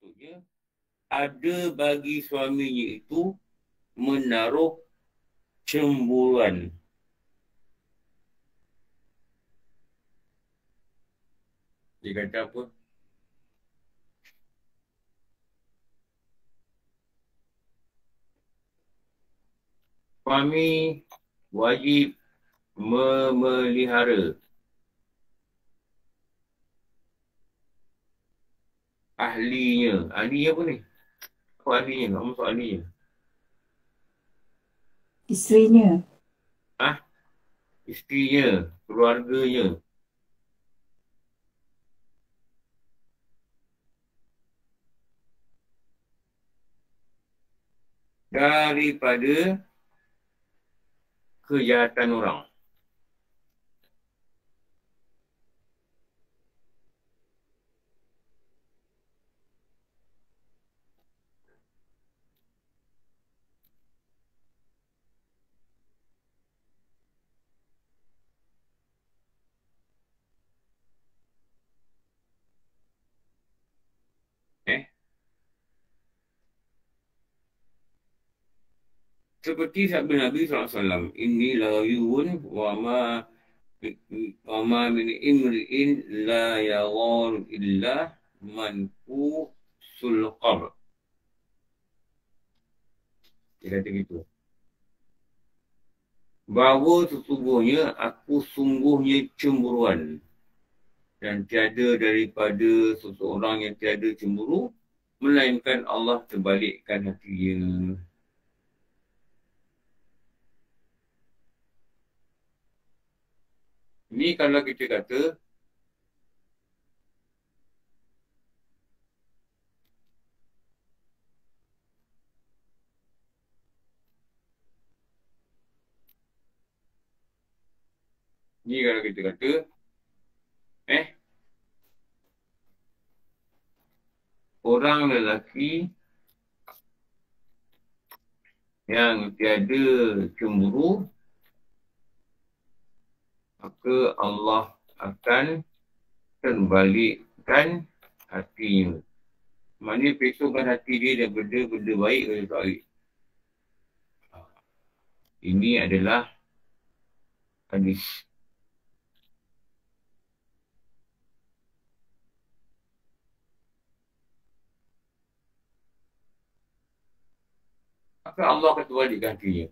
Maksudnya, ada bagi suaminya itu menaruh cemburuan. Dia kata apa? Suami wajib memelihara ahlinya. Ahlinya apa ni? Apa ahlinya? Apa maksud ahlinya? Isterinya. Ah, isterinya, keluarganya. Daripada kejahatan orang. Eh? Seperti sabda Nabi SAW. Inilah yun wa ma min imri'in la yawar illa manfu sulqab. Dia kata gitu. Bahawa sesungguhnya aku sungguhnya cemburuan. Dan tiada daripada seseorang yang tiada cemburu, melainkan Allah terbalikkan hatinya. Ini kalau kita kata, ini kalau kita kata, eh, orang lelaki yang tiada cemburu, maka Allah akan terbalikkan hatinya. Maknanya pesongkan hati dia daripada benda baik kepada baik. Ini adalah hadis. Maka Allah akan terbalikkan hatinya.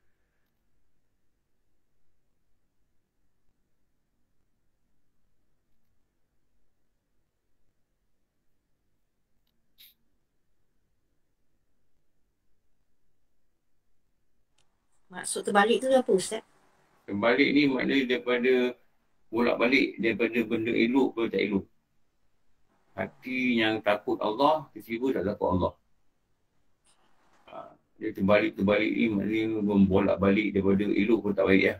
Maksud terbalik tu apa Ustaz? Terbalik ni maknanya daripada bolak balik daripada benda elok ke tak elok. Hati yang takut Allah, tiba-tiba tak takut Allah. Ha, dia terbalik-terbalik ni maknanya membolak balik daripada elok ke tak baik ya.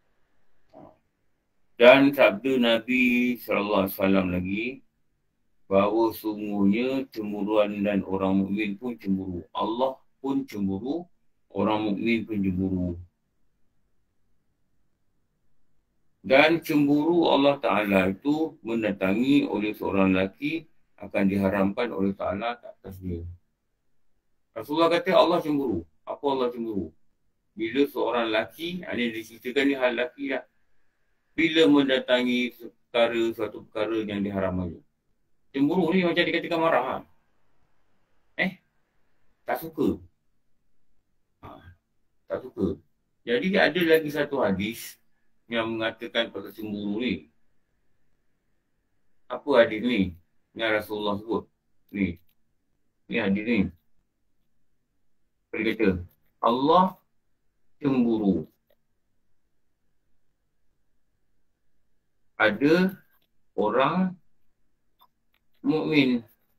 Dan sabda Nabi SAW lagi, bahawa sungguhnya cemburuan dan orang mukmin pun cemburu. Allah pun cemburu, orang mukmin pun cemburu. Dan cemburu Allah Ta'ala itu mendatangi oleh seorang lelaki akan diharamkan oleh Ta'ala ke atas dia. Rasulullah kata Allah cemburu. Apa Allah cemburu? Bila seorang lelaki, ini diceritakan ni hal lelaki lah. Bila mendatangi suatu perkara yang diharamkan. Cemburu ni macam dikatakan marah. Ha? Tak suka. Ha, tak suka. Jadi ada lagi satu hadis yang mengatakan pasal cemburu ni. Apa hadis ni? Yang Rasulullah sebut. Ni. Ni hadis ni. Dia kata, Allah cemburu. Ada orang mukmin,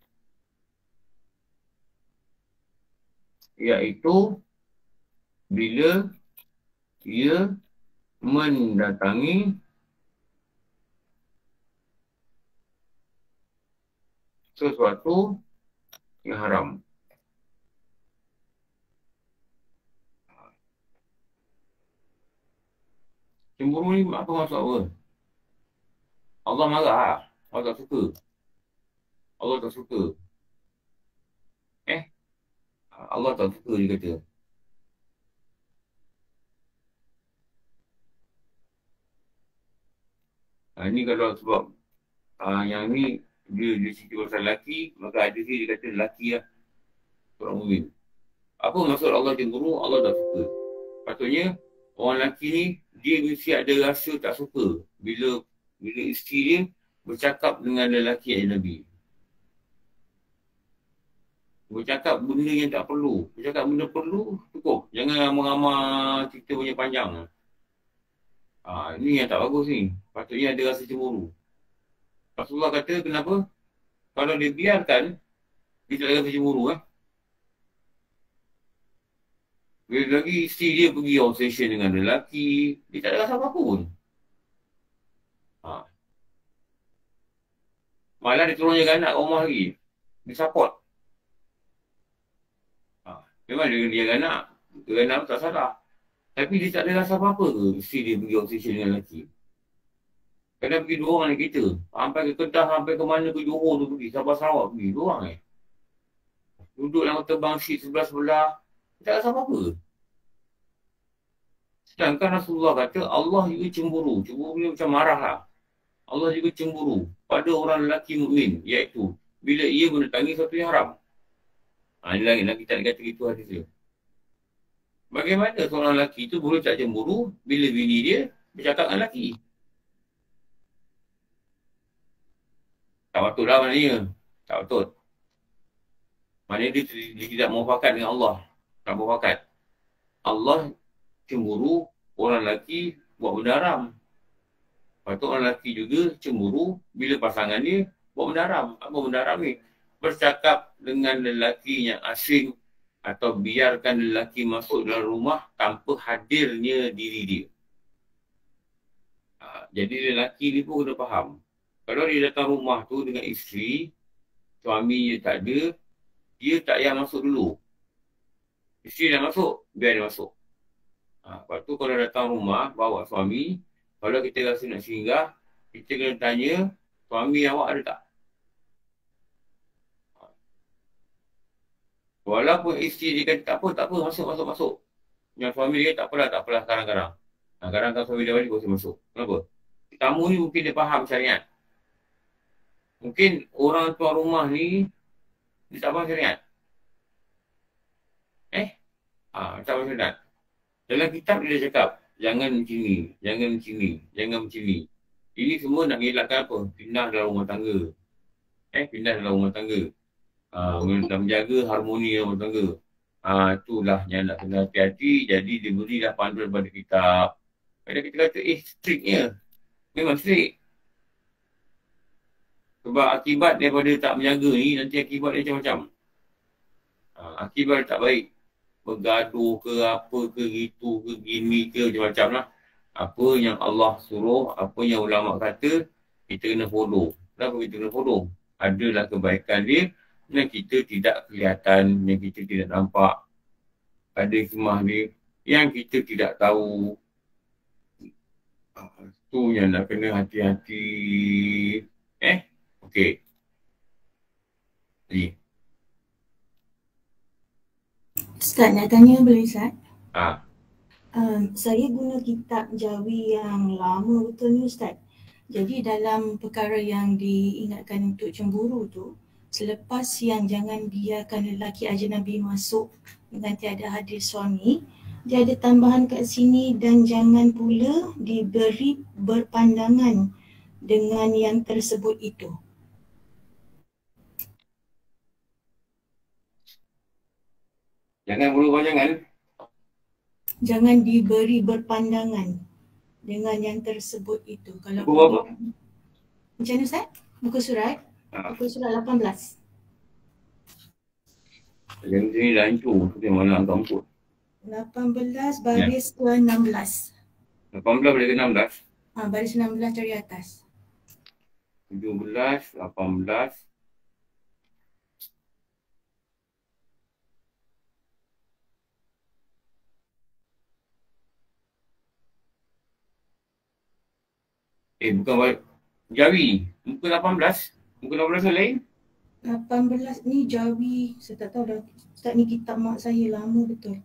iaitu bila ia mendatangi sesuatu yang haram. Cemburu ni apa maksud apa? Allah marah. Allah tak suka. Allah tak suka. Allah tak suka, dia kata. Ini kalau sebab yang ni, dia cerita pasal lelaki, maka ada dia kata lelaki lah. Orang mukmin. Apa maksud Allah cemburu? Allah tak suka. Patutnya, orang lelaki ni, dia mesti ada rasa tak suka. Bila isteri dia bercakap dengan lelaki ajnabi. Bercakap benda yang tak perlu. Bercakap benda perlu, cukup. Jangan ramah-ramah cerita punya panjang. Ini yang tak bagus ni. Patutnya ada rasa cemburu. Rasulullah kata, kenapa? Kalau dia biarkan, dia tak ada rasa cemburu. Bila lagi isteri dia pergi obsession dengan lelaki, dia tak ada rasa apa-apa pun. Malah dia tolong jaga anak rumah lagi. Dia support. Memang dia jaga anak. Jaga anak tak salah. Tapi dia tak ada rasa apa-apa ke isteri dia pergi obsession dengan lelaki. Kadang pergi dua orang dengan kita. Sampai ke Kedah, sampai ke mana ke Johor tu pergi. Sabah Sarawak pergi. Dua orang Duduk dalam terbang seat sebelah-sebelah. Dia tak rasa apa-apa. Sedangkan Rasulullah kata Allah juga cemburu. Cemburu ni macam marah lah. Allah juga cemburu pada orang lelaki mukmin, iaitu bila ia mendatangi sesuatu yang haram. Ini lagi kita nak kata itu hadis dia. Bagaimana seorang lelaki itu boleh tak cemburu bila bini dia bercakap dengan lelaki? Tak patut lah maknanya. Tak patut. Maknanya dia tidak muafakat dengan Allah. Tak muafakat. Allah cemburu orang lelaki buat benda haram. Lepas tu orang lelaki juga cemburu bila pasangan dia buat benda haram. Apa benda haram ni? Bercakap dengan lelaki yang asing atau biarkan lelaki masuk dalam rumah tanpa hadirnya diri dia. Jadi lelaki ni pun kena faham. Kalau dia datang rumah tu dengan isteri, suami dia tak ada, dia tak payah masuk dulu. Isteri dah masuk, biar dia masuk. Lepas tu kalau datang rumah, bawa suami, kalau kita rasa nak singgah, kita kena tanya, suami awak ada tak? Walaupun isteri dia kata, tak apa, masuk. Yang suami dia kata, tak apalah, sekarang-kadang. Kadang kalau suami dia balik, boleh masuk. Kenapa? Tamu ni mungkin dia faham syariat. Mungkin orang tuan rumah ni, dia tak faham syariat. Tak faham syariat. Dalam kitab dia cakap, jangan macam ni. Ini semua nak elakkan apa? Pindah dalam rumah tangga. Nak menjaga harmoni rumah tangga. Itulah yang nak kena hati-hati. Jadi dia berilah panduan pada kitab. Kadang kita kata, striknya. Memang strik. Sebab akibat daripada tak menjaga ni, nanti akibat dia macam-macam. Akibat tak baik. Bergaduh ke apa ke gitu ke gini ke macam-macam lah. Apa yang Allah suruh, apa yang ulama kata, kita kena follow. Kenapa kita kena follow? Adalah kebaikan dia yang kita tidak kelihatan, yang kita tidak nampak. Ada hikmah dia yang kita tidak tahu. Tu yang nak kena hati-hati. Okey. Ni. Ustaz nak tanya boleh Ustaz? Saya guna kitab Jawi yang lama betul ni Ustaz. Jadi dalam perkara yang diingatkan untuk cemburu tu, selepas yang jangan biarkan lelaki ajnabi masuk dengan tiada hadir suami, dia ada tambahan kat sini, dan jangan pula diberi berpandangan dengan yang tersebut itu. Jangan diberi berpandangan dengan yang tersebut itu. Kalau Buku apa? Macam mana Ustaz? Muka surat? Muka surat 18. Yang ni dah hancur. Dia mana nak kamput. 18 baris ke 16. 18 boleh ke 16? Baris 16 dari atas. 17, 18. Bukan Jawi. Muka 18. Muka 18 tu lain. 18 ni Jawi, saya tak tahu dah. Ustaz ni kitab mak saya lama betul.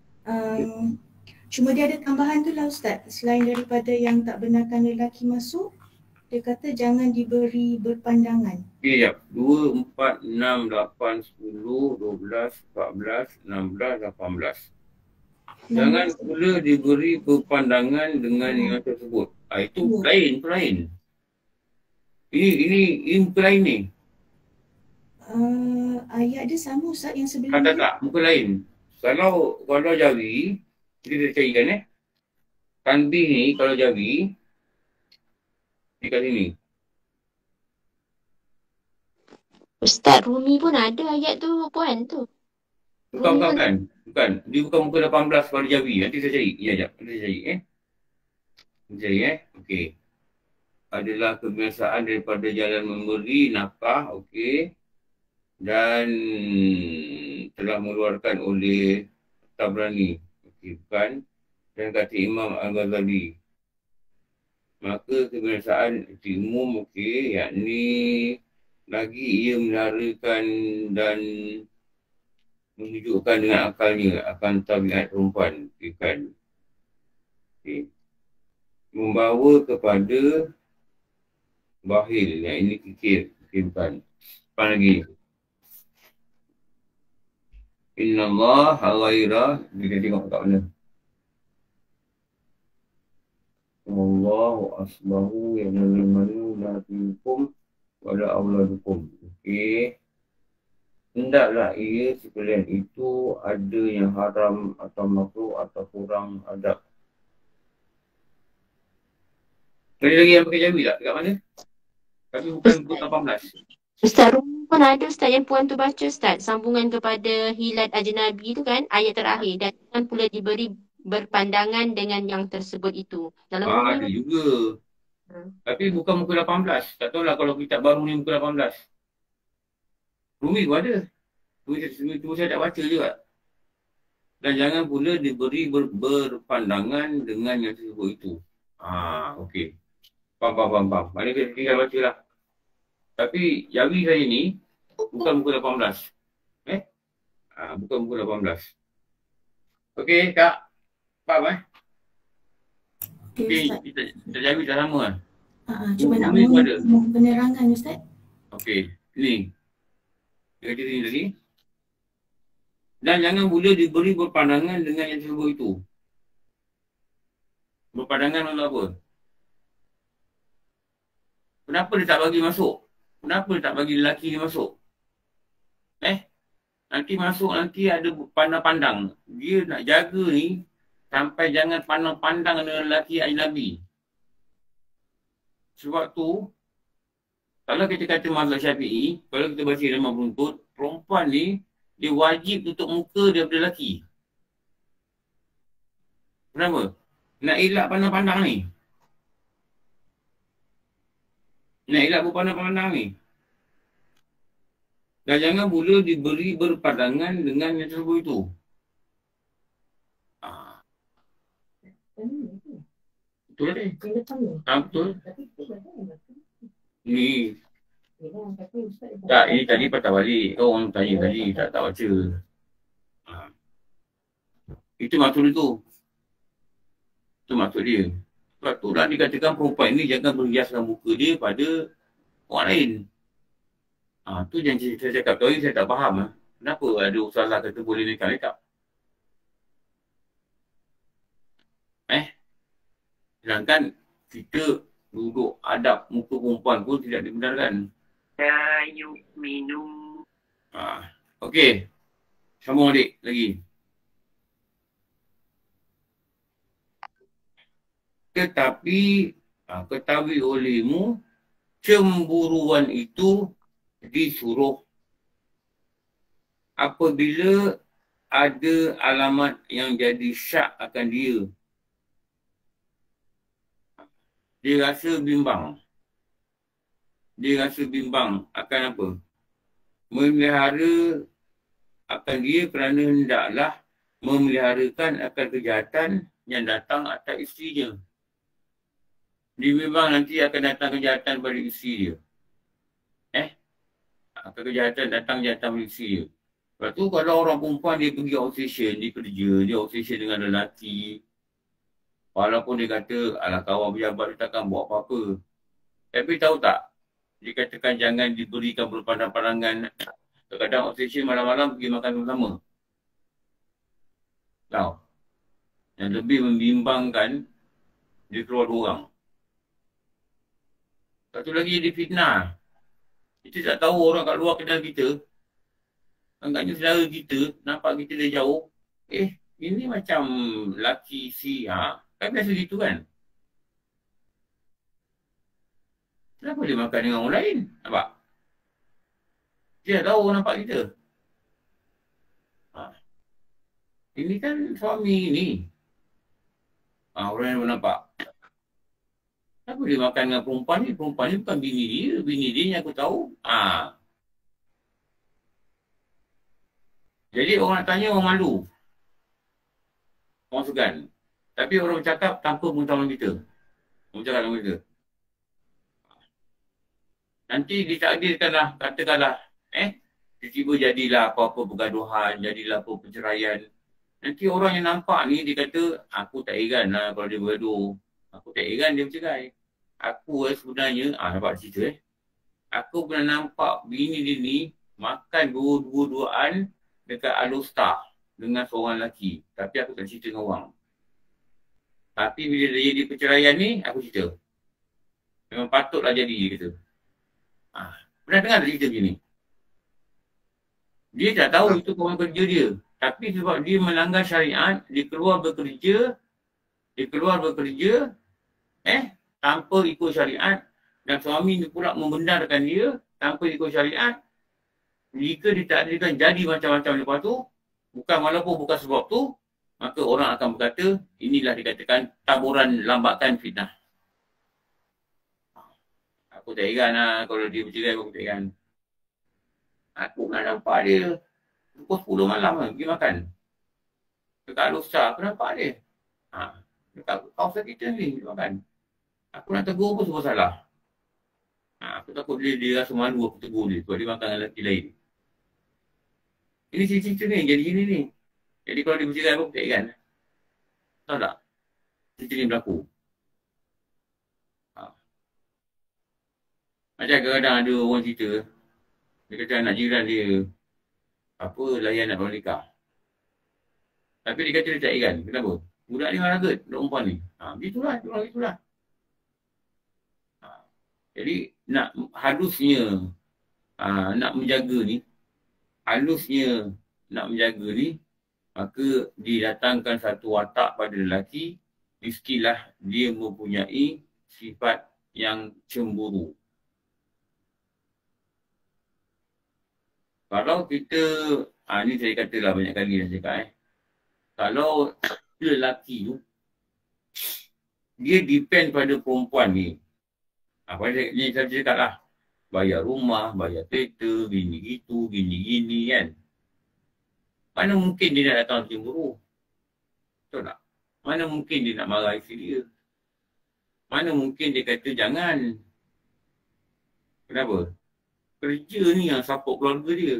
Cuma dia ada tambahan tu lah Ustaz. Selain daripada yang tak benarkan lelaki masuk, dia kata jangan diberi berpandangan. Okey, jap. 2, 4, 6, 8, 10, 12, 14, 16, 18. Jangan pula diberi berpandangan dengan yang tersebut. Itu lain. Ini muka lain ni. Ayat dia sama Ustaz yang sebelum ni. Tak, muka lain. Kalau Jawi, kita carikan Tanbih ni kalau Jawi, ni kat sini. Ustaz Rumi pun ada ayat tu puan tu. Bukan. Dia bukan muka 18 pada Jawi. Nanti saya cari. Ya, jap. Nanti saya cari. Cari Okey. Adalah kebiasaan daripada jalan memberi nafkah. Okey. Dan telah mengeluarkan oleh Tabrani. Okey, bukan. Dan kata Imam Al-Ghazali. Maka kebiasaan itu umum, okey, yakni lagi ia melarikan dan menunjukkan dengan akalnya akan tabiat perempuan. Okay. Membawa kepada bahil, yang ini kikir. Bukan. Depan lagi. Inna Allah ghaira. Kita tengok kat mana. Allahu asbahu yang melimanu lafikum wala awladukum. Okey. Hendaklah ia sekalian itu ada yang haram atau makruh atau kurang adab. Tadi lagi yang pakai Jawi tak? Dekat mana? Tapi bukan buku 18. Ustaz Rumi pun ada Ustaz yang puan tu baca Ustaz. Sambungan kepada hilat ajnabi tu kan ayat terakhir. Dan jangan pula diberi berpandangan dengan yang tersebut itu. Dalam Ada juga. Tapi bukan muka 18. Tak tahulah kalau kitab baru ni muka 18. Rumi pun ada. Tu saya tak baca juga. Dan jangan pula diberi berpandangan dengan yang tersebut itu. Okey. Faham. Mana kita tinggal baca lah. Tapi Jawi saya ni bukan muka 18. Bukan muka 18. Okey, Kak. Faham Okey, kita Jawi dah lama kan? Cuma nak mohon penerangan Ustaz. Okey, ni. Dia kata ni tadi. Dan jangan pula diberi berpandangan dengan yang tersebut itu. Berpandangan untuk apa? Kenapa dia tak bagi masuk? Kenapa dia tak bagi lelaki dia masuk? Nanti masuk, nanti ada pandang-pandang. Dia nak jaga ni sampai jangan pandang-pandang dengan lelaki ajnabi. Sebab tu, kalau kita kata mazhab Syafi'i, kalau kita baca dalam penuntut, perempuan ni dia wajib tutup muka daripada lelaki. Kenapa? Nak elak pandang-pandang ni. Nak elak berpandang-pandang ni. Dan jangan pula diberi berpandangan dengan yang tersebut itu. Betul tak? Betul. Ni. Tak, ini tadi patah balik. Orang tanya tadi, tak baca. Itu maksud itu. Itu maksud dia. Sebab tu lah dikatakan perempuan ni jangan berhiaskan muka dia pada orang lain. Tu yang saya cakap tadi saya tak faham. Kenapa ada usaha kata boleh make-up? Sedangkan kita duduk adab muka perempuan pun tidak dibenarkan. Minum. Okey. Sambung adik lagi. Tetapi ketahui olehmu cemburuan itu disuruh apabila ada alamat yang jadi syak akan dia. Dia rasa bimbang. Akan apa? Memelihara akan dia kerana hendaklah memeliharakan akan kejahatan yang datang atas isterinya. Dia bimbang nanti akan datang kejahatan pada isteri dia. kejahatan datang jantan isteri dia. Lepas tu kalau orang perempuan dia pergi obsession, dia kerja, dia obsession dengan lelaki. Walaupun dia kata, alah kawan pejabat dia takkan buat apa-apa. Tapi tahu tak, dia katakan jangan diberikan berpandang-pandangan. Kadang-kadang obsession malam-malam pergi makan bersama. Tahu. Yang lebih membimbangkan, dia keluar 2 orang. Satu lagi dia fitnah. Kita tak tahu orang kat luar kenal kita. Agaknya saudara kita, nampak kita dari jauh. Ini macam laki si, kan biasa gitu kan. Kenapa dia makan dengan orang lain? Nampak? Dia tahu orang nampak kita. Ini kan suami ni. Orang yang nampak. Kenapa dia makan dengan perempuan ni? Perempuan ni bukan bini dia. Bini dia yang aku tahu. Jadi orang nak tanya, orang malu. Orang segan. Tapi orang bercakap tanpa pengetahuan kita. Orang cakap dengan kita. Nanti ditakdirkanlah, katakanlah, tiba-tiba jadilah apa-apa pergaduhan, jadilah apa perceraian. Nanti orang yang nampak ni, dia kata, aku tak heran lah kalau dia bergaduh. Aku tak heran dia bercerai. Aku sebenarnya, nampak cerita aku pernah nampak bini dia ni makan dua-duaan dekat Alostar dengan seorang lelaki. Tapi aku tak cerita dengan orang. Tapi bila dia jadi perceraian ni, aku cerita. Memang patutlah jadi, dia kata. Pernah dengar tak cerita macam ni? Dia tak tahu itu kawan kerja dia. Tapi sebab dia melanggar syariat, dia keluar bekerja, tanpa ikut syariat, dan suami dia pula membenarkan dia tanpa ikut syariat. Jika ditakdirkan jadi macam-macam lepas tu, walaupun bukan sebab tu, maka orang akan berkata, inilah dikatakan taburan lambakan fitnah. Aku tak heran lah kalau dia bercerai, aku tak heran. Aku nak nampak dia pukul 10 malam lah, pergi makan. Dekat Alostar, aku nampak dia. Dekat kawasan kita ni, dia makan. Aku nak tegur pun sebab salah. Aku takut dia rasa malu aku tegur dia sebab dia makan dengan lelaki lain. Ini cerita ni, jadi gini ni. Jadi kalau dia bercerai pun tak heran. Tahu tak? Cerita ni berlaku. Macam kadang-kadang ada orang cerita, dia kata anak jiran dia, layan nak nikah. Tapi dia kata dia tak heran. Kenapa? Budak ni marah ke? Budak perempuan ni. Begitulah. Jadi nak halusnya nak menjaga ni, maka didatangkan satu watak pada lelaki, mestilah dia mempunyai sifat yang cemburu. Kalau kita, ni saya katalah banyak kali dah cakap kalau lelaki tu, dia depend pada perempuan ni. Apa yang saya cakap lah. Bayar rumah, bayar kereta, gini kan. Mana mungkin dia nak datang cemburu? Betul tak? Mana mungkin dia nak marah isteri dia? Mana mungkin dia kata jangan. Kenapa? Kerja ni yang support keluarga dia.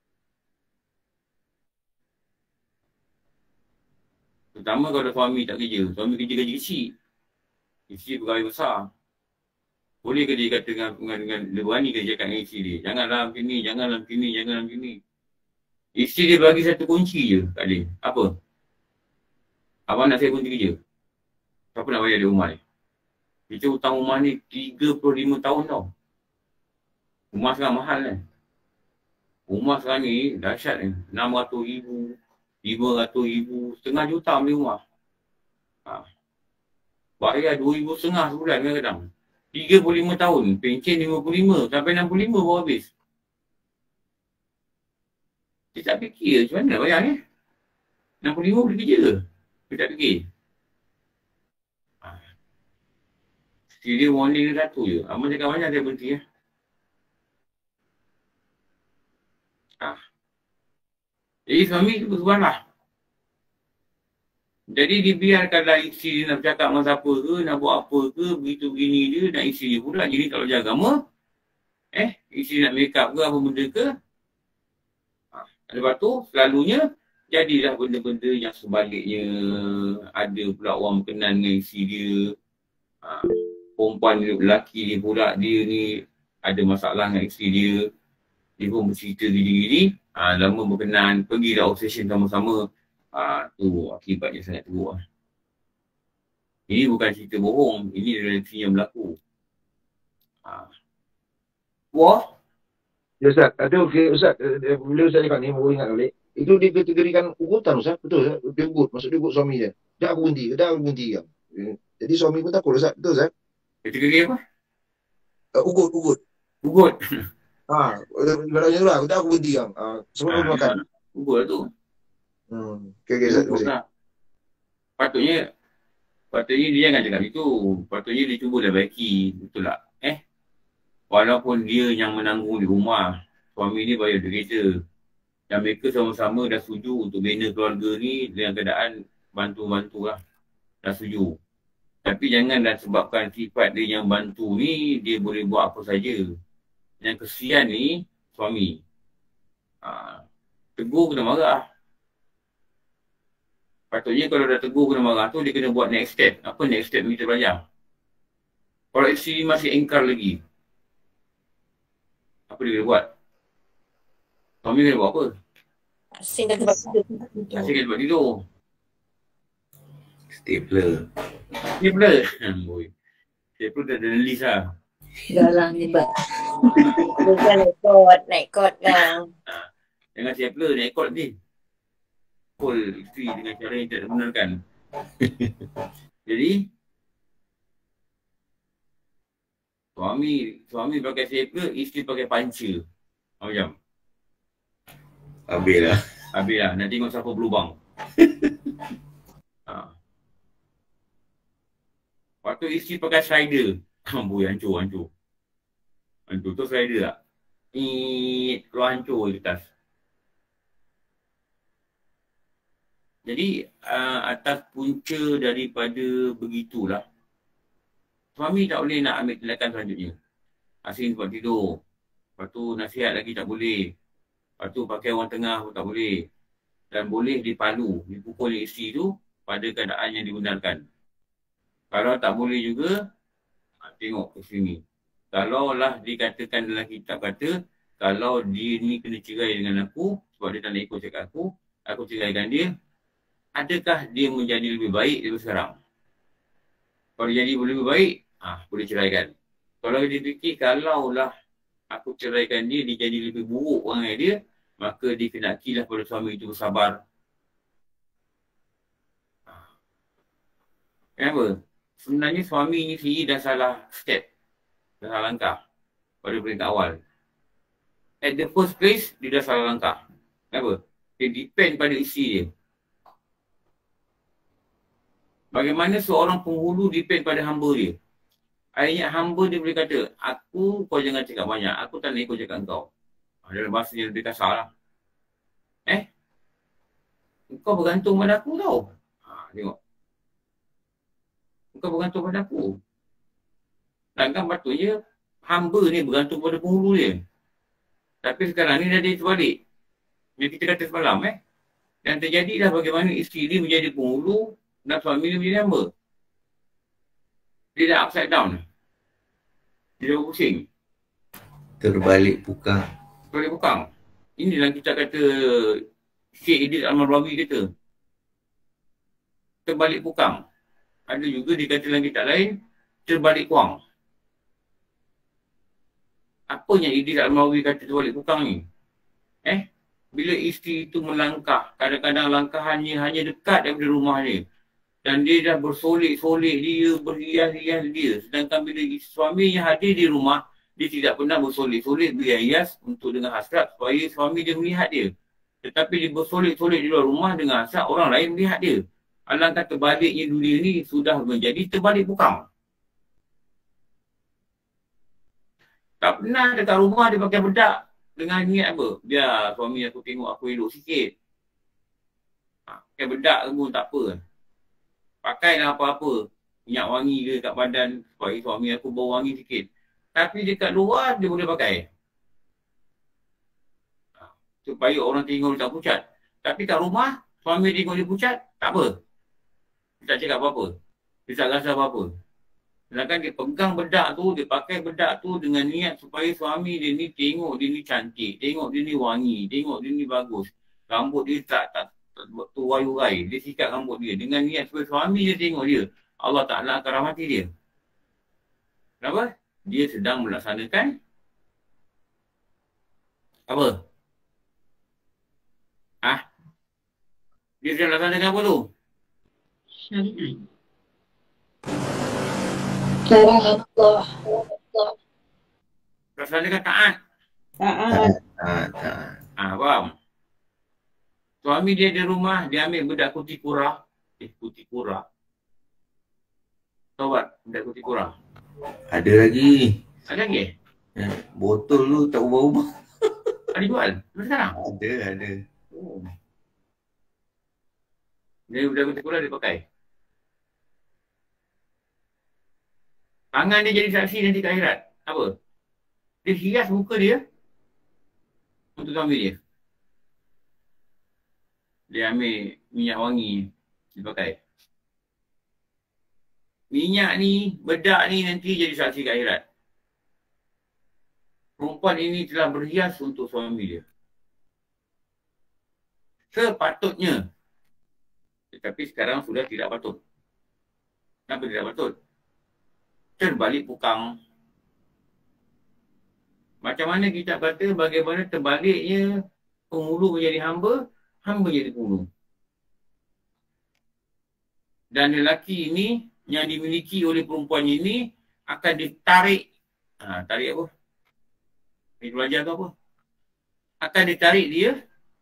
Terutama kalau suami tak kerja. Suami kerja gaji kecil. Isteri pegawai besar. Boleh ke dia kata dengan dia berani ke dia cakap dengan isteri dia? Janganlah macam ni. Isteri dia bagi satu kunci je kat dia. Apa? Abang nak saya berhenti kerja. Siapa nak bayar dia rumah ni? Kita hutang rumah ni 35 tahun tau. Rumah sekarang mahal kan? Rumah sekarang ni dahsyat ni. 600,000, 500,000, setengah juta beli rumah. Bayar 2,500 sebulan kadang-kadang. 35 tahun, pencen 55 sampai 65 baru habis. Dia tak fikir macam mana nak bayar ni? 65 boleh kerja ke? Dia tak fikir. Dia warning dia satu je. Abang cakap banyak saya berhenti . Jadi suami tu bersuara. Jadi dibiarkanlah isteri dia nak bercakap dengan siapa ke, nak buat apa ke, begitu begini dia, nak isteri dia pula. Jadi kalau jaga agama, Isteri nak make up ke apa benda ke. Lepas tu selalunya jadilah benda-benda yang sebaliknya. Ada pula orang berkenan dengan isteri dia. Perempuan lelaki dia pula dia ni ada masalah dengan isteri dia. Dia pun bercerita gini-gini. Lama berkenan. Pergilah obsession sama-sama. Tu akibatnya sangat teruk lah. Ini bukan cerita bohong. Ini realiti yang berlaku. Wah. Ya Ustaz, ada okey Ustaz, bila Ustaz cakap ni, baru ingat balik. Itu dia kategorikan ugutan Ustaz, betul Ustaz? Dia ugut, maksud dia ugut suami dia. Dah aku berhenti kan. Jadi suami pun takut Ustaz, betul Ustaz? Kategori apa? Ugut. Ugut. Ibaratnya tu lah, dah aku berhenti kan. Sebelum makan. Ugut lah tu. Okey Ustaz. Lah. Patutnya dia jangan cakap itu. Patutnya dia cuba dah baiki. Betul tak? Walaupun dia yang menanggung di rumah, suami ni bayar kereta. Dan mereka sama-sama dah setuju untuk bina keluarga ni dengan keadaan bantu-bantu lah. Dah setuju. Tapi janganlah sebabkan sifat dia yang bantu ni, dia boleh buat apa saja. Yang kesian ni, suami. Tegur kena marah. Patutnya kalau dah tegur kena marah tu, dia kena buat next step. Apa next step kita belajar? Kalau isteri masih engkar lagi, apa dia kena buat? Suami kena buat apa? Asing dah tempat tidur. Asing kat tempat tidur. Stapler. Stapler dah ada list lah. Garang ni bak. Bukan naik kot kan. Jangan stapler, naik kot ni. Pukul isteri dengan cara yang tidak dibenarkan. Jadi, suami pakai stapler, isteri pakai panca. Macam. Habis lah. Nak tengok siapa berlubang. Lepas tu isteri pakai slider. Boy, hancur. Hancur tu slider tak? Keluar hancur di atas. Jadi, atas punca daripada begitulah, suami tak boleh nak ambil tindakan selanjutnya. Asing tempat tidur. Lepas tu nasihat lagi tak boleh. Lepas tu pakai orang tengah pun tak boleh. Dan boleh dipukul isteri tu pada keadaan yang dibenarkan. Kalau tak boleh juga, tengok ke sini. Kalau lah dikatakan dalam kitab kata, kalau dia ni kena cerai dengan aku, sebab dia tak nak ikut cakap aku ceraikan dia, adakah dia menjadi lebih baik daripada sekarang? Kalau jadi lebih baik, boleh ceraikan. Kalau dia fikir, kalaulah aku ceraikan dia, dia jadi lebih buruk orang dia, maka dia kena akilah pada suami itu bersabar. Kenapa? Sebenarnya suami ni sendiri dah salah step, dah salah langkah pada peringkat awal. At the first place, dia dah salah langkah. Kenapa? Dia depend pada isteri dia. Bagaimana seorang penghulu depend pada hamba dia? Ayat hamba dia boleh kata, kau jangan cakap banyak, aku tak nak ikut cakap kau. Dalam bahasa dia lebih kasar lah. Kau bergantung pada aku tau. Tengok. Kau bergantung pada aku. Sedangkan patutnya hamba ni bergantung pada penghulu dia. Tapi sekarang ni dah jadi terbalik. Yang kita kata semalam Dan terjadilah bagaimana isteri dia menjadi penghulu dan suami dia menjadi hamba. Dia dah upside down. Dia dah pusing. Terbalik pukang. Ini dalam kita kata Syekh Idris Al-Marwawi kata. Terbalik pukang. Ada juga dikata dalam kitab lain, terbalik kuang. Apa yang Idris Al-Marwawi kata terbalik pukang ni? Bila isteri itu melangkah, kadang-kadang langkahannya hanya dekat daripada rumah dia. Dan dia dah bersolek-solek dia, berhias-hias dia. Sedangkan bila suaminya hadir di rumah, dia tidak pernah bersolek-solek, berhias untuk dengan hasrat supaya suami dia melihat dia. Tetapi dia bersolek-solek di luar rumah dengan hasrat orang lain melihat dia. Alangkah terbaliknya dunia ni sudah menjadi terbalik pukang. Tak pernah dekat rumah dia pakai bedak dengan niat apa? Biar suami aku tengok aku elok sikit. Pakai bedak pun tak apa. Pakailah apa-apa. Minyak wangi ke kat badan supaya suami aku bau wangi sikit. Tapi dekat luar dia boleh pakai. Supaya orang tengok dia tak pucat. Tapi kat rumah, suami tengok dia pucat, tak apa. Dia tak cakap apa-apa. Dia tak rasa apa-apa. Sedangkan dia pegang bedak tu, dia pakai bedak tu dengan niat supaya suami dia ni tengok dia ni cantik, tengok dia ni wangi, tengok dia ni bagus. Rambut dia tak tuai-urai. Dia sikat rambut dia dengan niat supaya suami dia tengok dia. Allah Ta'ala akan rahmati dia. Kenapa? Dia sedang melaksanakan apa? Dia sedang melaksanakan apa tu? Larangan Allah. Melaksanakan taat. Taat. Faham? Suami dia di rumah, dia ambil bedak kuti kurah. Kuti kurah. Tahu tak bedak kuti kurah? Ada lagi. Ada lagi? Botol tu tak ubah-ubah. Ada jual? Sampai sekarang? Ada. Oh. Dia bedak kuti kurah dia pakai. Tangan dia jadi saksi nanti ke akhirat. Apa? Dia hias muka dia untuk suami dia. Dia ambil minyak wangi, dia pakai. Minyak ni, bedak ni nanti jadi saksi ke akhirat. Perempuan ini telah berhias untuk suami dia. Sepatutnya. Tetapi sekarang sudah tidak patut. Kenapa tidak patut? Terbalik pukang. Macam mana kita kata bagaimana terbaliknya penghulu menjadi hamba, hamba menjadi penghulu. Dan lelaki ini yang dimiliki oleh perempuan ini akan ditarik. Tarik apa? Ini belajar ke apa? Akan ditarik dia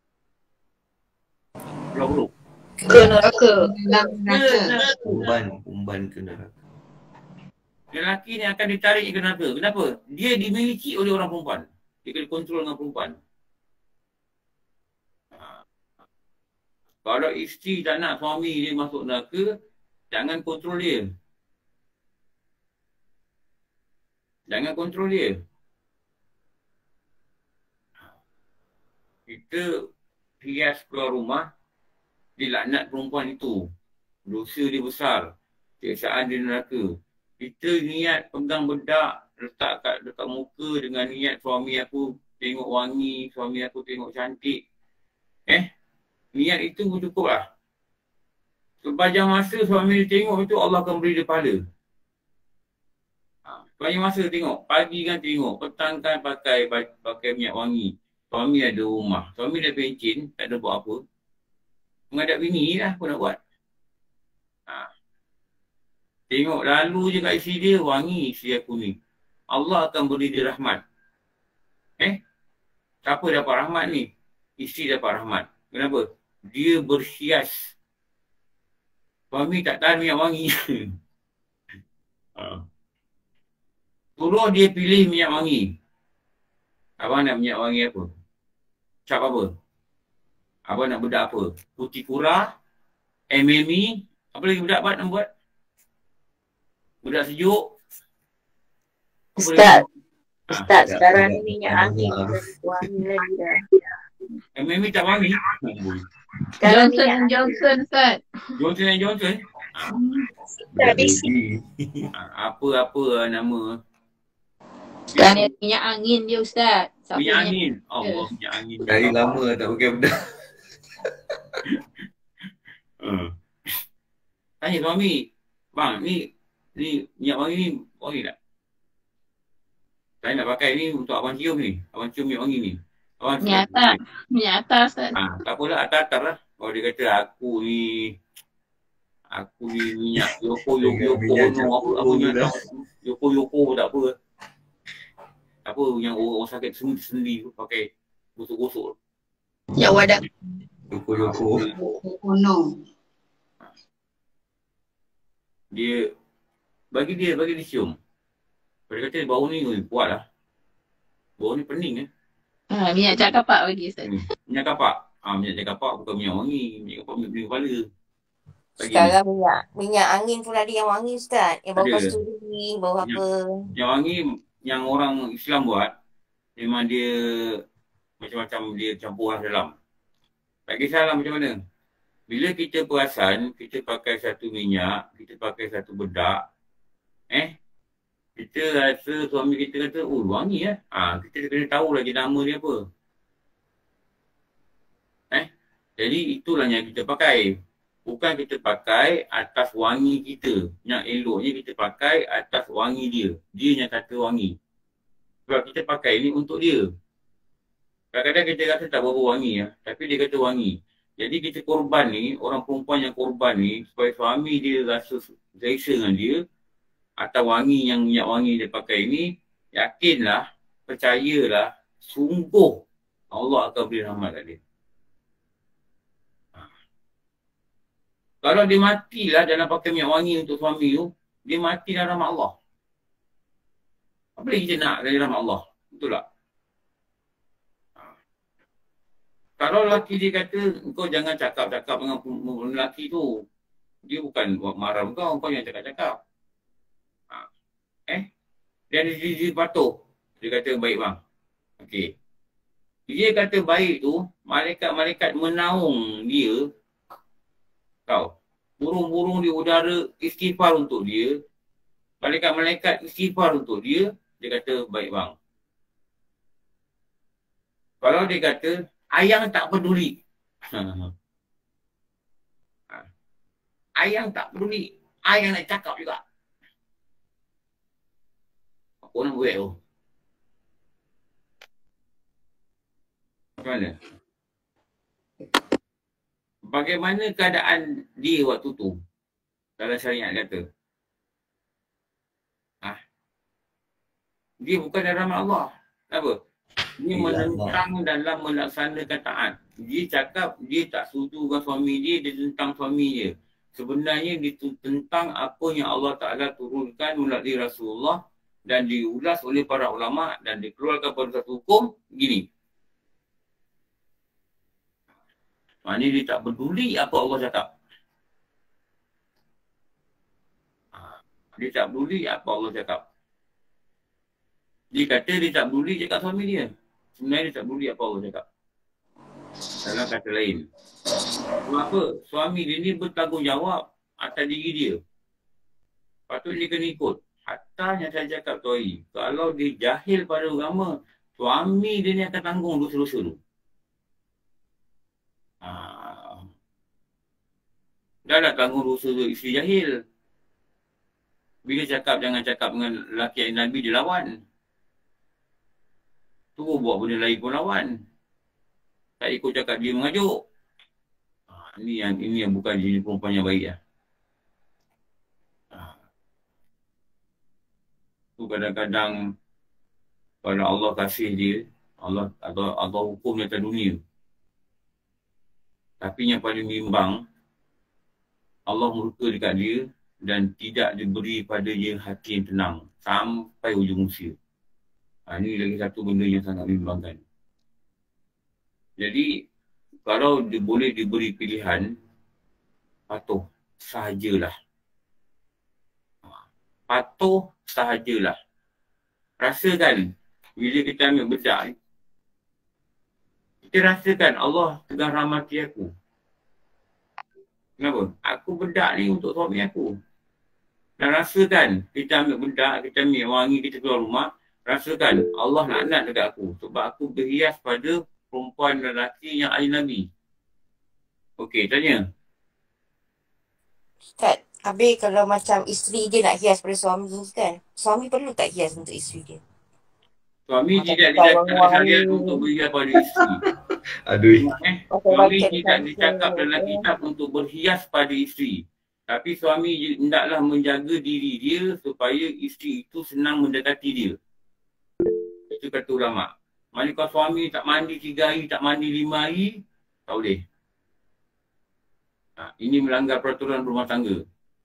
pulau-pulau. Ke neraka. Umban ke neraka. Lelaki ni akan ditarik ke neraka. Kenapa? Dia dimiliki oleh orang perempuan. Dia kena kontrol dengan perempuan. Kalau isteri tak nak suami dia masuk neraka, jangan kontrol dia. Jangan kontrol dia. Kita hias keluar rumah, dilaknat perempuan itu. Dosa dia besar. Siksaan dia neraka. Kita niat pegang bedak, letak kat dekat muka dengan niat suami aku tengok wangi, suami aku tengok cantik. Niat itu cukup lah. Sepanjang masa suami dia tengok itu, Allah akan beri dia pahala. Sepanjang masa tengok, pagi kan tengok, petang kan pakai minyak wangi. Suami ada rumah, suami dah pencin, tak ada buat apa. Menghadap bini lah, apa nak buat. Tengok lalu je kat isteri dia, wangi isteri aku ni. Allah akan beri dia rahmat. Siapa dapat rahmat ni? Isteri dapat rahmat. Kenapa? Dia berhias. Suami tak tahan minyak wangi. Suruh dia pilih minyak wangi. Abang nak minyak wangi apa? Cap apa? Abang nak bedak apa? Putih kurah, MME, apa lagi bedak abang nak buat? Bedak sejuk. Ustaz, sekarang ni minyak angin wangi lagi dah. MME tak wangi. Sekarang Johnson, Ustaz. Johnson & Johnson. Apa nama? sekarang ni minyak angin dia Ustaz. Minyak angin. Allah, minyak angin. Dari lama tak pakai bedak. Tanya suami, bang, ni minyak wangi ni wangi tak? Saya nak pakai ni untuk abang cium ni. Abang cium minyak wangi ni. Minyak atas, Ustaz. Tak apalah, atas-atas lah. Kalau dia kata aku ni minyak Yoko tak apa. Apa yang orang sakit sendi tu pakai gosok-gosok. Yang wadah. Yoko. No. Dia bagi dia cium. Dia kata bau ni kuat lah. Bau ni pening Minyak cak kapak bagi Ustaz. Minyak kapak. Minyak cak kapak bukan minyak wangi. Minyak kapak minyak kepala. Sekarang minyak angin pun ada yang wangi Ustaz. Yang bau kasturi, bau apa. Yang wangi yang orang Islam buat, memang dia macam-macam dia campur lah dalam. Tak kisahlah macam mana. Bila kita perasan, kita pakai satu minyak, kita pakai satu bedak, kita rasa suami kita kata, oh wangi lah. Kita kena tahu lagi nama dia apa. Jadi itulah yang kita pakai. Bukan kita pakai atas wangi kita. Yang eloknya kita pakai atas wangi dia. Dia yang kata wangi. Sebab kita pakai ni untuk dia. Kadang-kadang kita rasa tak berapa wangi lah. Tapi dia kata wangi. Jadi kita korban ni, orang perempuan yang korban ni, supaya suami dia rasa selesa dengan dia, atau wangi yang minyak wangi dia pakai ni, yakinlah, percayalah, sungguh Allah akan beri rahmat kat dia. Kalau dia matilah dalam pakai minyak wangi untuk suami tu, dia mati dalam rahmat Allah. Apa lagi kita nak dari rahmat Allah? Betul tak? Kalau lelaki dia kata, kau jangan cakap-cakap dengan lelaki tu. Dia bukan marah kau yang cakap-cakap. Dia patuh. Dia kata baik bang. Okey. Dia kata baik tu, malaikat-malaikat menaung dia. Tahu. Burung-burung di udara istighfar untuk dia. Malaikat-malaikat istighfar untuk dia. Dia kata baik bang. Kalau dia kata ayang tak peduli. Ayang tak peduli. Ayang nak cakap juga. Apa nak buat tu? Macam mana? Bagaimana keadaan dia waktu tu? Dalam syariat kata. Dia bukan dalam Allah. Apa? Dia menentang dalam melaksanakan taat. Dia cakap dia tak setuju dengan suami dia tentang suami dia. Sebenarnya dia tentang apa yang Allah Ta'ala turunkan melalui Rasulullah dan diulas oleh para ulama dan dikeluarkan pada satu hukum gini. Maknanya dia tak peduli apa Allah cakap. Dia tak peduli apa Allah cakap. Dia kata dia tak peduli cakap suami dia. Sebenarnya dia tak peduli apa Allah cakap. Dalam kata lain. Kenapa? Suami dia ni bertanggungjawab atas diri dia. Patut dia kena ikut. Hatta yang saya cakap tu hari. Kalau dia jahil pada agama, suami dia ni akan tanggung dosa-dosa tu. Dah nak tanggung dosa isteri jahil. Bila cakap jangan cakap dengan lelaki Nabi dia lawan. Tu buat benda lain pun lawan. Tak ikut cakap dia mengajuk. Ini yang bukan jenis perempuan yang baik lah. Tu kadang-kadang kalau Allah kasih dia, Allah hukum di atas dunia. Tapi yang paling bimbang, Allah murka dekat dia dan tidak diberi pada dia hati yang tenang sampai ujung usia. Ini lagi satu benda yang sangat membimbangkan. Jadi, kalau dia boleh diberi pilihan, patuh sahajalah. Patuh sahajalah. Rasakan, bila kita ambil bedak ni, kita rasakan Allah tengah rahmati aku. Kenapa? Aku bedak ni untuk suami aku. Dan rasakan, kita ambil bedak, kita ambil wangi, kita keluar rumah, rasakan Allah laknat dekat aku. Sebab aku berhias pada perempuan lelaki yang ahli Nabi. Okey, tanya. Ustaz, habis kalau macam isteri dia nak hias pada suami kan, suami perlu tak hias untuk isteri dia? Suami tidak dicakap syariat untuk berhias pada isteri. Aduh. Suami tidak dicakap dalam kitab untuk berhias pada isteri. Tapi suami hendaklah menjaga diri dia supaya isteri itu senang mendekati dia. Itu kata ulama'. Maksudnya kalau suami tak mandi 3 hari, tak mandi 5 hari, tak boleh. Ini melanggar peraturan rumah tangga.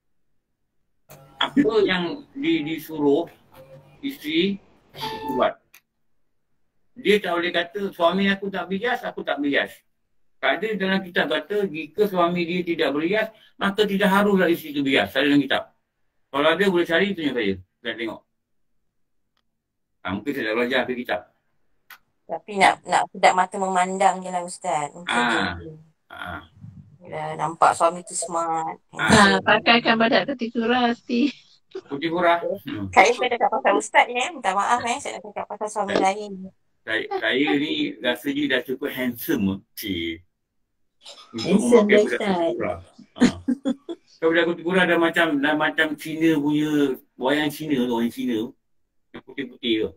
Apa yang disuruh isteri buat. Dia tak boleh kata suami aku tak berhias, aku tak berhias. Tak ada dalam kitab kata jika suami dia tidak berhias, maka tidak haruslah isteri itu berhias. Ada dalam kitab. Kalau ada boleh cari, tunjuk saya. Saya tengok. Mungkin saya dah belajar dari kitab. Tapi nak sedap mata memandang je lah Ustaz. Mungkin tu. Bila nampak suami tu smart. Pakaikan badak putih kurah Asti. Putih kurah. Saya dah cakap pasal Ustaz ni. Minta maaf saya nak cakap pasal suami lain. Saya ni rasa dia dah cukup handsome. Cik. Handsome dah Ustaz. Kalau budak putih kurah dah macam Cina punya, wayang Cina tu, orang Cina. Yang putih-putih tu.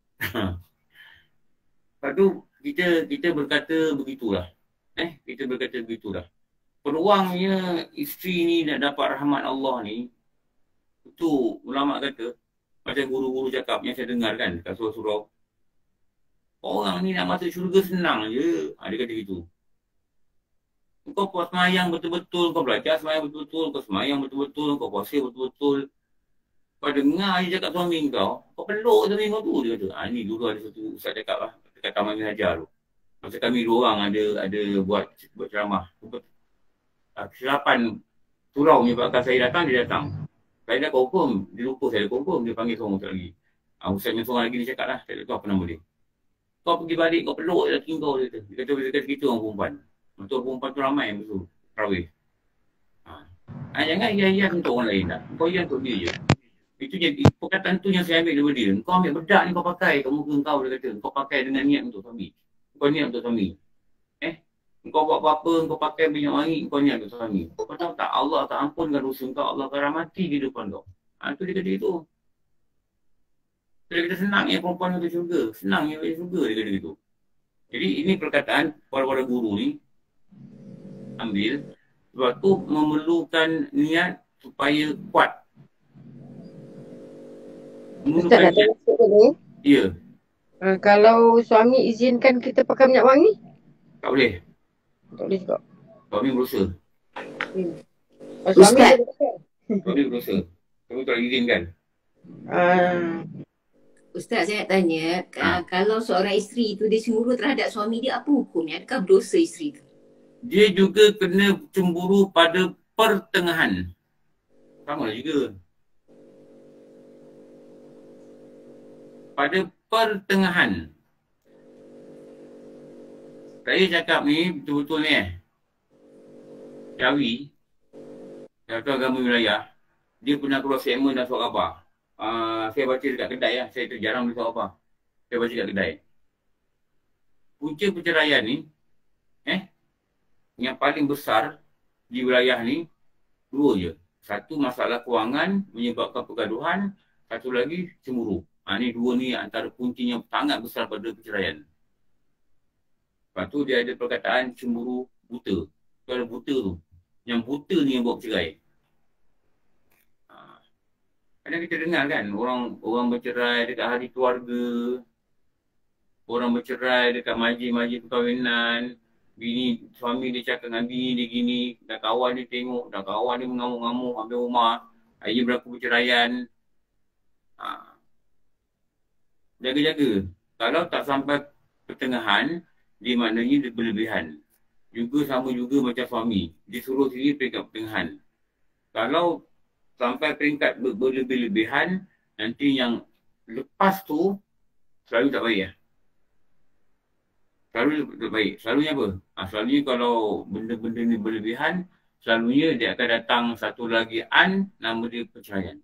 Lepas tu, kita berkata begitulah. Kita berkata begitulah. Peluangnya isteri ni nak dapat rahmat Allah ni, itu ulama kata, macam guru-guru cakap yang saya dengar kan kat surau-surau. Orang ni nak masuk syurga senang je. Dia kata gitu. Kau puas semayang betul-betul, kau belajar semayang betul-betul, kau semayang betul-betul, kau puasa betul-betul. Kau dengar je cakap suami kau peluk suami kau tu. Dia kata, ni dulu ada satu ustaz cakap lah, dekat Taman Minhajar tu. Masa kami dua orang ada buat ceramah. Kesilapan surau menyebabkan saya datang, dia datang. Saya dah confirm, dia lupa saya dah confirm, dia panggil seorang ustaz lagi. Ustaz yang seorang lagi dia cakap lah, saya tak tahu apa nama dia. Kau pergi balik, kau peluk lelaki kau, dia kata. Dia kata gitu orang perempuan. Untuk perempuan tu ramai yang betul, terawih. Jangan hias untuk orang lain tak. Kau hias untuk dia je. Itu jadi, perkataan tu yang saya ambil daripada dia. Kau ambil bedak ni kau pakai, kamu muka kau dia kata. Kau pakai dengan niat untuk suami. Kau niat untuk suami. Kau buat apa-apa, kau pakai minyak wangi, kau niat untuk suami. Kau tahu tak, Allah akan ampunkan dosa kau, Allah akan rahmati kehidupan kau. Itu dia kata itu. Dia kata senang ya perempuan untuk syurga. Senang ya syurga, dia kata gitu. Jadi ini perkataan para guru ni ambil. Sebab tu memerlukan niat supaya kuat. Ustaz nak tanya sikit ni. Ya. Kalau suami izinkan kita pakai minyak wangi? Tak boleh. Tak boleh juga. Suami berdosa. Ustaz. Suami berdosa. Kamu tak izinkan. Ustaz, saya nak tanya, kalau seorang isteri tu dia cemburu terhadap suami dia, apa hukumnya? Adakah berdosa isteri tu? Dia juga kena cemburu pada pertengahan. Sama lah juga. Pada pertengahan. Saya cakap ni betul-betul ni Jawi, Satu Agama Wilayah, dia pernah keluar segmen dan surat khabar. Saya baca dekat kedai lah, saya tu jarang beli surat khabar. Saya baca dekat kedai. Punca perceraian ni, yang paling besar di wilayah ni, dua je. Satu masalah kewangan menyebabkan pergaduhan, satu lagi cemburu. Ni dua ni antara punca yang sangat besar pada perceraian. Lepas tu dia ada perkataan cemburu buta. Kalau buta tu, yang buta ni yang buat bercerai. Kadang kita dengar kan, orang bercerai dekat hari keluarga, orang bercerai dekat majlis-majlis perkahwinan, suami dia cakap dengan bini dia gini, dah kawan dia tengok, dah kawan dia mengamuk-ngamuk ambil rumah, akhirnya berlaku perceraian. Jaga-jaga. Kalau tak sampai pertengahan, dia maknanya dia berlebihan. Juga sama juga macam suami. Dia suruh sendiri peringkat pertengahan. Kalau sampai peringkat berlebih-lebihan, nanti yang lepas tu selalu tak baik lah. Selalu tak baik. Selalunya apa? Selalunya kalau benda-benda ni berlebihan, selalunya dia akan datang satu lagi nama dia perceraian.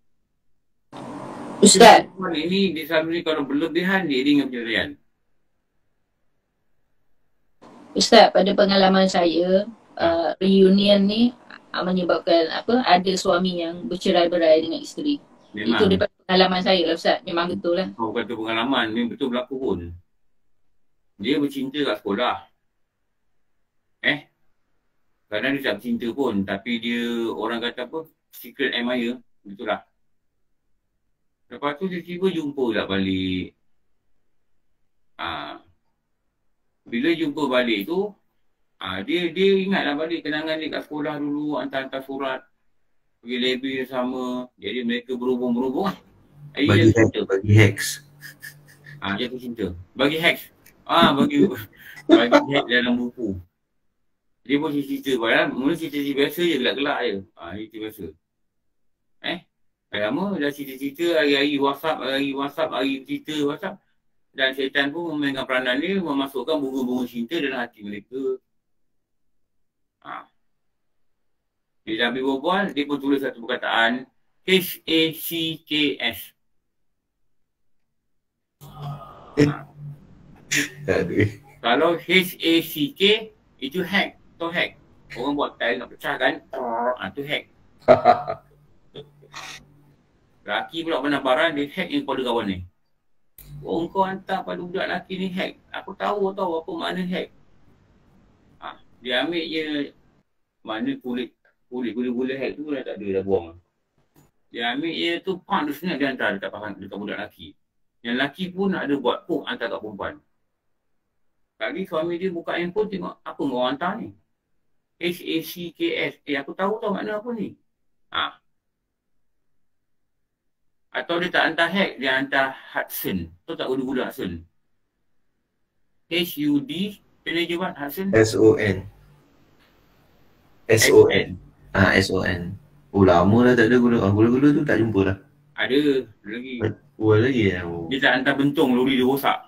Ustaz. Ini dia selalu ni kalau berlebihan, dia dengan perceraian. Ustaz, pada pengalaman saya, reunion ni menyebabkan ada suami yang bercerai-berai dengan isteri. Memang. Itu daripada pengalaman saya lah Ustaz. Memang betul lah. Kau kata pengalaman, ni betul berlaku pun. Dia bercinta kat sekolah. Kadang dia tak bercinta pun, tapi dia orang kata apa, secret admirer, itulah. Lepas tu dia tiba jumpa tak balik. Bila jumpa balik tu, dia ingatlah balik kenangan dia kat sekolah dulu, hantar-hantar surat, pergi library sama, jadi mereka berhubung-berhubung. Bagi hacks. Jatuh cinta. Bagi hacks. Bagi hacks dalam buku. Dia pun cerita, padahal mula cerita biasa je, gelak-gelak je. Cerita biasa. Lama dah cerita-cerita hari-hari WhatsApp, hari cerita WhatsApp. Dan syaitan pun memainkan peranan dia, memasukkan bunga-bunga cinta dalam hati mereka. Bila Nabi berbual, dia pun tulis satu perkataan HACKS. Kalau HACK, itu hack atau hack. Orang buat tile nak pecah kan, itu hack. Laki pula penamparan, dia hack yang kepada kawan ni. Oh, kau hantar pada budak lelaki ni hack. Aku tahu apa makna hack. Dia ambil je mana kulit hack tu dah tak ada, dah buang. Dia ambil je tu, dia senang dia hantar dekat budak lelaki. Yang lelaki pun ada buat hantar kat perempuan. Kali suami dia buka handphone tengok apa kau hantar ni. HACKS. Aku tahu makna apa ni. Atau dia tak hantar hack, dia hantar Hudson. Tahu tak budak Hudson? HUD, kena je buat Hudson? SON. SON. Oh, lama dah tak ada gula. Gula-gula tu tak jumpa dah. Ada lagi. Lagi ya. Dia tak hantar bentung, lori dia rosak.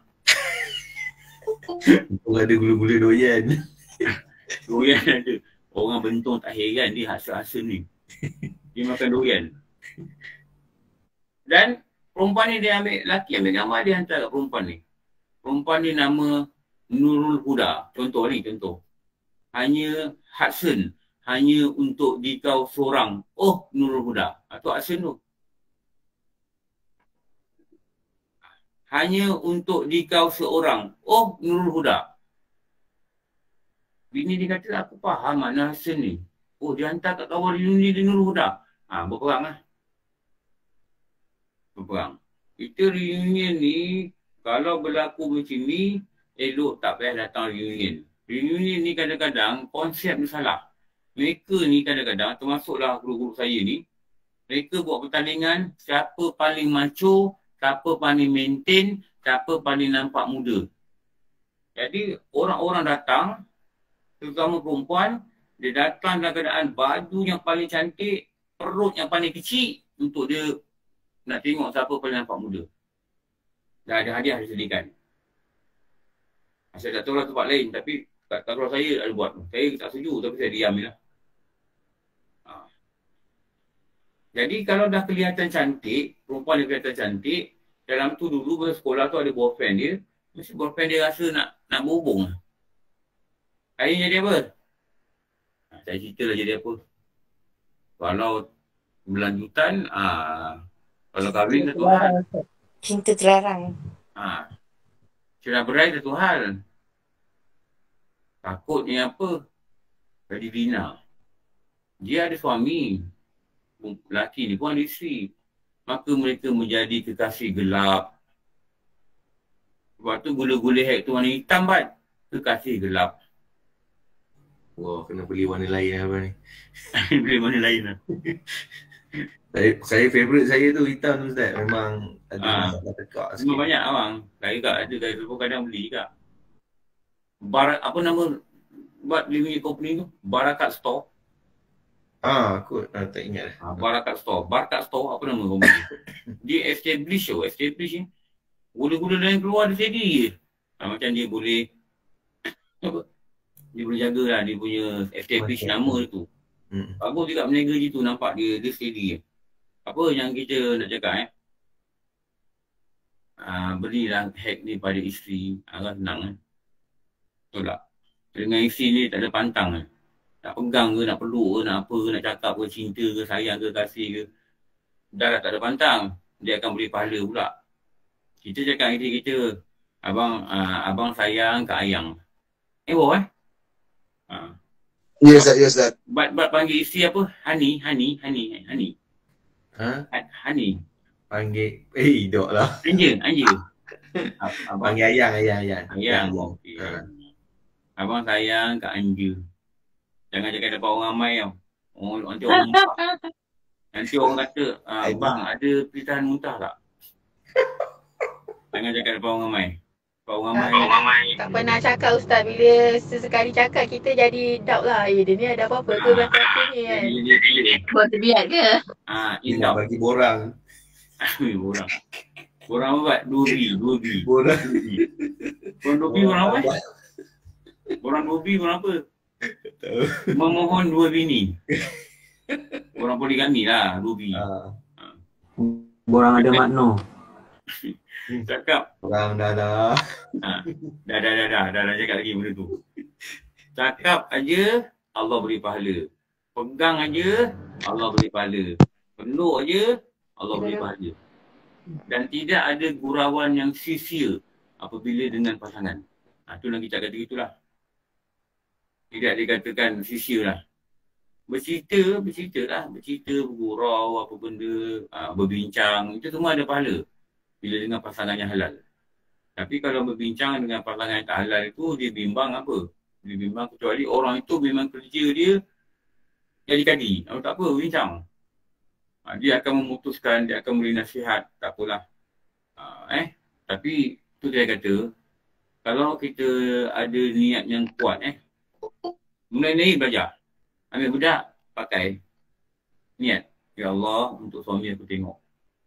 Bentung ada gula-gula doyan. Doyan ada. Orang bentung tak heran dia Hudson ni. Dia makan doyan. Dan perempuan ni dia lelaki ambil gambar, dia hantar kat perempuan ni. Perempuan ni nama Nurul Huda. Contoh. Hanya Hudson. Hanya untuk dikau seorang. Oh, Nurul Huda. Itu Hudson tu. Hanya untuk dikau seorang. Oh, Nurul Huda. Bini dia kata, aku faham makna Hudson ni. Oh, dia hantar kat kawan reuni dia Nurul Huda. Berperang lah. Berperang. Kita reunion ni, kalau berlaku macam ni, elok tak payah datang reunion. Reunion ni kadang-kadang konsep ni salah. Mereka ni kadang-kadang, termasuklah guru-guru saya ni, mereka buat pertandingan siapa paling macho, siapa paling maintain, siapa paling nampak muda. Jadi orang-orang datang, terutama perempuan, dia datang dalam keadaan baju yang paling cantik, perut yang paling kecil untuk dia nak tengok siapa paling nampak muda. Dah ada hadiah disediakan. Saya tak tahu lah tempat lain, tapi kat kalau saya ada buat. Saya tak setuju, tapi saya diam je lah. Jadi kalau dah kelihatan cantik, perempuan yang kelihatan cantik, dalam tu dulu sekolah tu ada boyfriend dia, mesti boyfriend dia rasa nak berhubung. Akhirnya jadi apa? Saya cerita lah jadi apa. Kalau berlanjutan, kalau kahwin satu hal. Cinta terlarang. Cerai berai satu hal. Takutnya apa? Jadi Dina. Dia ada suami. Lelaki ni pun ada isteri. Maka mereka menjadi kekasih gelap. Sebab tu gula-gula hack tu warna hitam kan? Kekasih gelap. Wah, kena beli warna lain apa ni. Beli warna lain lah. Saya favourite saya tu hitam tu Ustaz. Memang ada masalah tekak sikit. Memang banyak abang. Saya kat ada dari tu kadang beli kat. Apa nama buat dia punya company tu? Barakat Store. Aku tak ingat lah. Barakat Store apa nama company? Dia establish ni. Gula-gula lain keluar dia steady je. Macam dia boleh apa? Dia boleh jaga lah dia punya establish nama dia tu. Bagus juga berniaga je tu, nampak dia steady je. Apa yang kita nak cakap berilah hack ni pada isteri. Agak senang betul tak? Dengan isteri ni tak ada pantang nak pegang ke, nak peluk ke, nak apa ke, nak cakap ke, cinta ke, sayang ke, kasih ke. Dah tak ada pantang, dia akan beri pahala pula. Kita cakap dengan kita, abang sayang ke ayang. Yes, that. But panggil isteri apa? Hani. Hani. Panggil, dok lah. Anja. Panggil ayang. Ayang. Okay. Abang sayang Kak Anja. Jangan cakap depan orang ramai tau. Nanti orang nampak. Nanti orang kata, abang ada pilihan muntah tak? Jangan cakap depan orang ramai. Kau ramai. Tak pernah cakap Ustaz. Bila sesekali cakap kita jadi doubt lah. Dia ni ada apa-apa ke bahasa aku ni kan. Buat terbiak ke? Dia nak bagi borang. Borang. Borang apa buat? Dobi. Borang. Borang dobi borang apa? Borang dobi borang apa? Memohon dua bini. Borang poligami lah, dobi. Borang ada makna. Cakap. Borang dah. Dah cakap lagi benda tu. Cakap aja Allah beri pahala. Pegang aja Allah beri pahala. Peluk aja Allah beri pahala. Dan tidak ada gurauan yang sia-sia apabila dengan pasangan. Tu lagi cakap kata gitulah. Tidak dikatakan sia-sia lah. Bercerita, bergurau apa benda, berbincang, itu semua ada pahala bila dengan pasangan yang halal. Tapi kalau berbincang dengan pasangan yang tak halal itu, dia bimbang apa? Dia bimbang kecuali orang itu memang kerja dia jadi kadi. Tak apa, berbincang. Dia akan memutuskan, dia akan beri nasihat, tak apalah. Tapi tu saya kata, kalau kita ada niat yang kuat, mulai belajar. Ambil budak, pakai niat. Ya Allah, untuk suami aku tengok.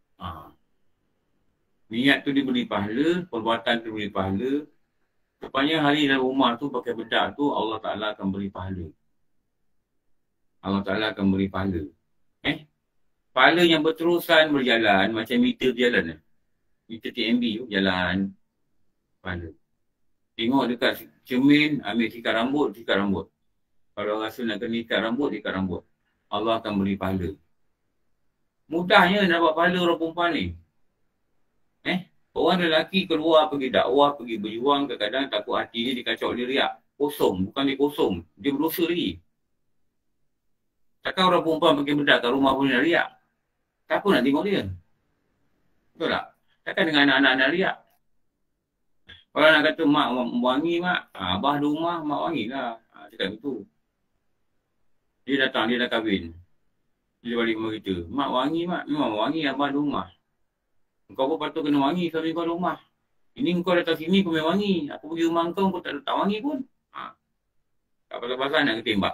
Niat tu diberi pahala, perbuatan tu diberi pahala. Sepanjang hari dalam rumah tu pakai bedak tu, Allah Ta'ala akan beri pahala. Allah Ta'ala akan beri pahala. Pahala yang berterusan berjalan, macam meter berjalan. Meter TMB tu jalan. Pahala. Tengok dekat cermin, ambil sikat rambut. Kalau rasa nak kena ikat rambut. Allah akan beri pahala. Mudahnya dapat pahala orang perempuan ni. Orang lelaki keluar pergi dakwah, pergi berjuang, kadang-kadang takut hati dia dikacau, dia riak. Kosong, bukan dia kosong. Dia berdosa lagi. Takkan orang perempuan pergi bedak kat rumah pun nak riak. Siapa nak tengok dia? Betul tak? Takkan dengan anak-anak nak riak. Kalau nak kata mak wangi mak, abah di rumah, mak wangi lah. Cakap begitu. Dia datang, dia dah kahwin. Dia balik rumah kita. Mak wangi mak, memang wangi abah di rumah. Kau pun patut kena wangi suami kau di rumah. Ini kau datang sini kau memang wangi. Aku pergi rumah kau tak wangi pun. Tak pasal-pasal nak ketembak.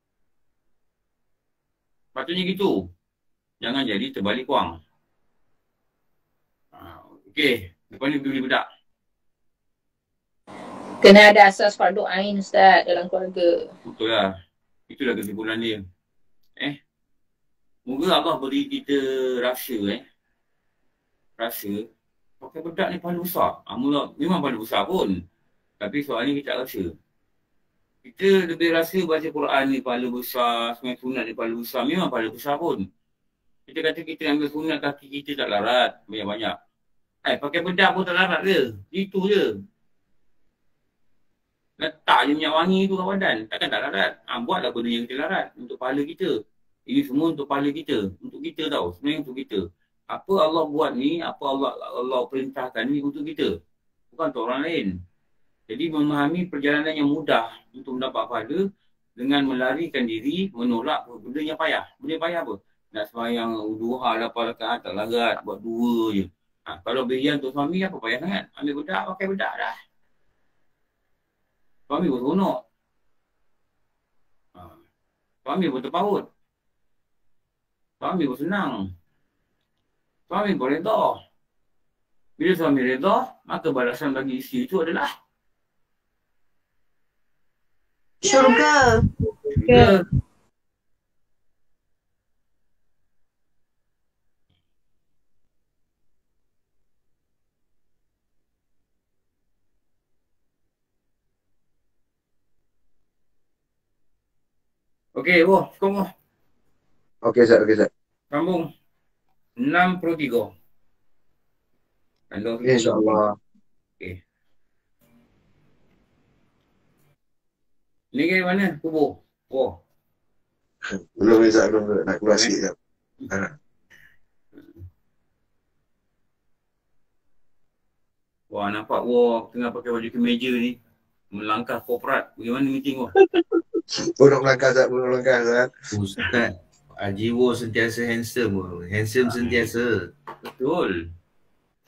Patutnya gitu. Jangan jadi terbalik wang. Okey. Lepas ni pergi beli bedak. Kena ada asas fardu ain Ustaz dalam keluarga. Betul lah. Itulah kesimpulan dia. Moga Allah beri kita rasa rasa pakai bedak ni pahala besar. Memang pahala besar pun. Tapi soalnya kita tak rasa. Kita lebih rasa baca Quran ni pahala besar, sembahyang sunat ni pahala besar. Memang pahala besar pun. Kita kata kita ambil sunat kaki kita tak larat banyak-banyak. Pakai bedak pun tak larat ke? Itu je. Letak je minyak wangi tu kat badan. Takkan tak larat. Buatlah benda yang kita larat untuk pahala kita. Ini semua untuk pahala kita. Untuk kita tau. Sebenarnya untuk kita. Apa Allah buat ni, apa Allah perintahkan ni untuk kita. Bukan untuk orang lain. Jadi memahami perjalanan yang mudah untuk mendapat pahala dengan melarikan diri, menolak benda yang payah. Benda yang payah apa? Nak sembahyang duha 8 rakaat tak larat, buat 2 je. Kalau berian untuk suami apa payah sangat? Ambil bedak, pakai bedak dah. Suami pun seronok. Suami pun terpaut. Suami pun senang. Suami pun reda. Bila suami reda, maka balasan bagi isteri itu adalah syurga. Okey, skor. Okey, Zat. Sambung. 6/3. InsyaAllah. Okey. Ni ke mana? Kubur. Belum Zat, belum. Nak keluar sikit jap. Wah, nampak tengah pakai baju kemeja ni. Melangkah korporat. Bagaimana meeting Nak melangkah Zat. Ustaz, Haji Wo sentiasa handsome. Handsome sentiasa. Betul.